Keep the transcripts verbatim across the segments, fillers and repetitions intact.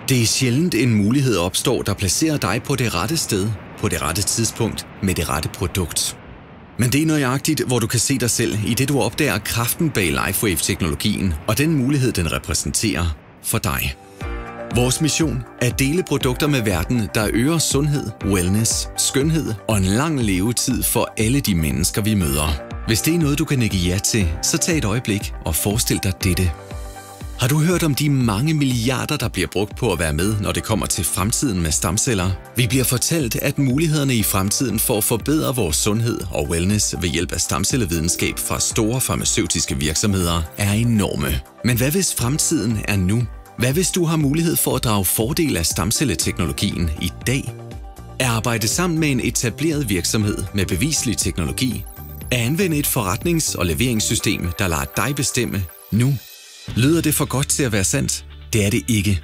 Det er sjældent en mulighed opstår, der placerer dig på det rette sted, på det rette tidspunkt, med det rette produkt. Men det er nøjagtigt, hvor du kan se dig selv, i det du opdager kraften bag LifeWave-teknologien og den mulighed, den repræsenterer for dig. Vores mission er at dele produkter med verden, der øger sundhed, wellness, skønhed og en lang levetid for alle de mennesker, vi møder. Hvis det er noget, du kan nikke ja til, så tag et øjeblik og forestil dig dette. Har du hørt om de mange milliarder, der bliver brugt på at være med, når det kommer til fremtiden med stamceller? Vi bliver fortalt, at mulighederne i fremtiden for at forbedre vores sundhed og wellness ved hjælp af stamcellevidenskab fra store farmaceutiske virksomheder er enorme. Men hvad hvis fremtiden er nu? Hvad hvis du har mulighed for at drage fordel af stamcelleteknologien i dag? At arbejde sammen med en etableret virksomhed med beviselig teknologi? At anvende et forretnings- og leveringssystem, der lader dig bestemme nu? Lyder det for godt til at være sandt? Det er det ikke.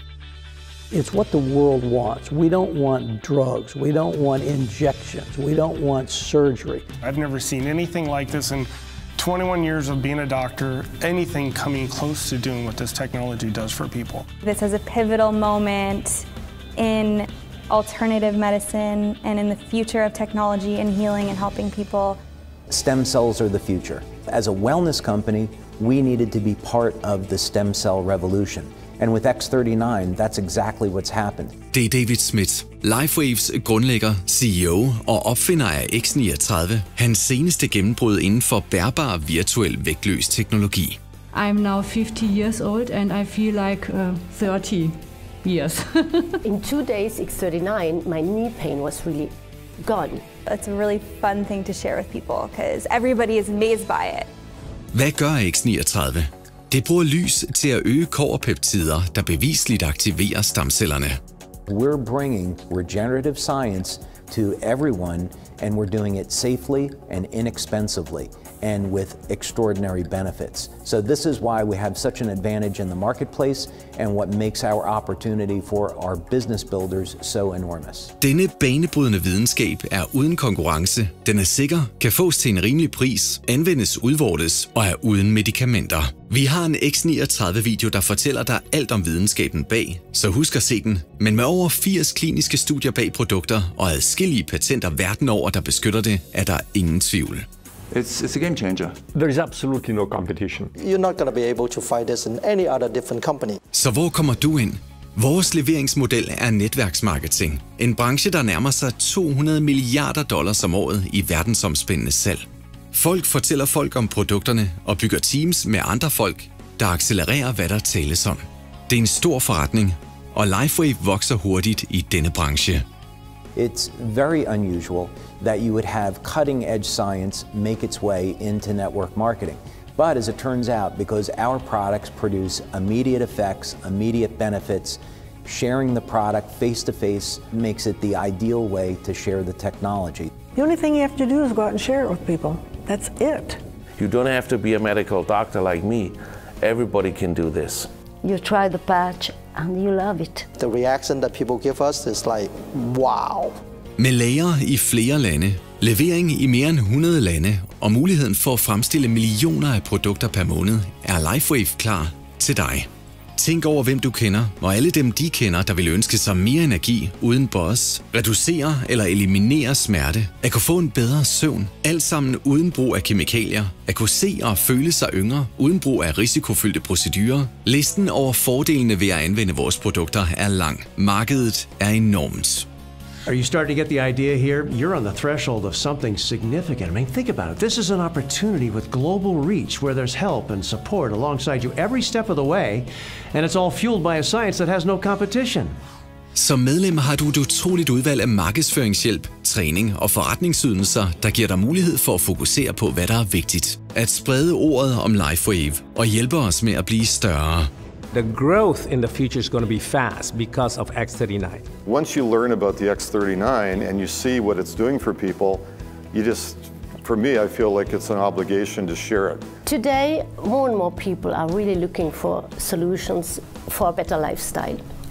It's what the world wants. We don't want drugs. We don't want injections. We don't want surgery. I've never seen anything like this in twenty-one years of being a doctor, anything coming close to doing what this technology does for people. This is a pivotal moment in alternative medicine and in the future of technology and healing and helping people. Stem cells are the future. As a wellness company, we needed to be part of the stem cell revolution. And with X thirty-nine, that's exactly what's happened. Det er David Smith, LifeWaves grundlægger, C E O og opfinder af X niogtredive, hans seneste gennembrud inden for bærbar virtuel vægtløs teknologi. I'm now fifty years old and I feel like uh, thirty years. In two days, X thirty-nine, my knee pain was really gone. It's a really fun thing to share with people because everybody is amazed by it. Hvad gør X niogtredive? Det bruger lys til at øge kobberpeptider, der bevisligt aktiverer stamcellerne. We're bringing regenerative science to everyone, and we're doing it safely and inexpensively and with extraordinary benefits. So this is why we have such an advantage in the marketplace and what makes our opportunity for our business builders so enormous. Denne banebrydende videnskab er uden konkurrence, den er sikker, kan fås til en rimelig pris, anvendes udvortes og er uden medicamenter. Vi har en X niogtredive video, der fortæller dig alt om videnskaben bag, så husk at se den. Men med over firs kliniske studier bag produkter og adskillige patenter verden over, der beskytter det, er der ingen tvivl. It's, it's a game changer. There is absolutely no competition. You're not going to be able to find this in any other different company. Så hvor kommer du ind? Vores leveringsmodel er netværksmarketing. En branche, der nærmer sig to hundrede milliarder dollars om året i verdensomspændende salg. Folk fortæller folk om produkterne og bygger teams med andre folk, der accelererer, hvad der tales om. Det er en stor forretning, og LifeWave vokser hurtigt i denne branche. It's very unusual that you would have cutting-edge science make its way into network marketing. But as it turns out, because our products produce immediate effects, immediate benefits, sharing the product face-to-face makes it the ideal way to share the technology. The only thing you have to do is go out and share it with people. That's it. You don't have to be a medical doctor like me. Everybody can do this. You try the patch and you love it. The reaction that people give us is like, wow. Med lager i flere lande, levering i mere end hundrede lande og muligheden for at fremstille millioner af produkter per måned, er LifeWave klar til dig. Tænk over, hvem du kender, og alle dem, de kender, der vil ønske sig mere energi uden buzz, reducere eller eliminere smerte, at kunne få en bedre søvn, alt sammen uden brug af kemikalier, at kunne se og føle sig yngre, uden brug af risikofyldte procedurer. Listen over fordelene ved at anvende vores produkter er lang. Markedet er enormt. Are you starting to get the idea here? You're on the threshold of something significant. I mean, think about it. This is an opportunity with global reach where there's help and support alongside you every step of the way, and it's all fueled by a science that has no competition. Som medlem har du et utroligt udvalg af markedsføringshjælp, træning og forretningsydelser, der giver dig mulighed for at fokusere på, hvad der er vigtigt. At sprede ordet om LifeWave og hjælpe os med at blive større. The growth in the future is going to be fast because of X thirty-nine. Once you learn about the X thirty-nine and you see what it's doing for people, you just, for me, I feel like it's an obligation to share it. Today, more and more people are really looking for solutions for a better lifestyle.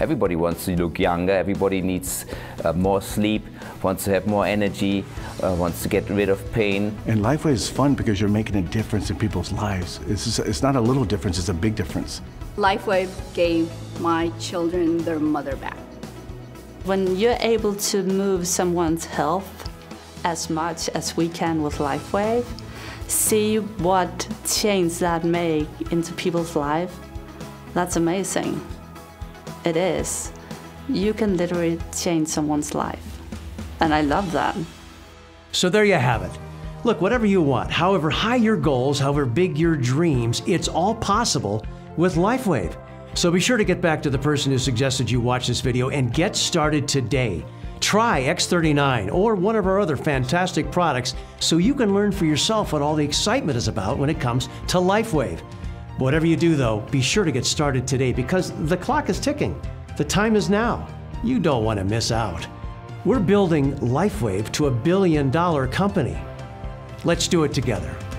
Everybody wants to look younger, everybody needs uh, more sleep, wants to have more energy, uh, wants to get rid of pain. And LifeWave is fun because you're making a difference in people's lives. It's, just, it's not a little difference, it's a big difference. LifeWave gave my children their mother back. When you're able to move someone's health as much as we can with LifeWave, see what change that make into people's life, that's amazing. It is. You can literally change someone's life. And I love that. So there you have it. Look, whatever you want, however high your goals, however big your dreams, it's all possible with LifeWave. So be sure to get back to the person who suggested you watch this video and get started today. Try X thirty-nine or one of our other fantastic products so you can learn for yourself what all the excitement is about when it comes to LifeWave. Whatever you do though, be sure to get started today because the clock is ticking. The time is now. You don't want to miss out. We're building LifeWave to a billion dollar company. Let's do it together.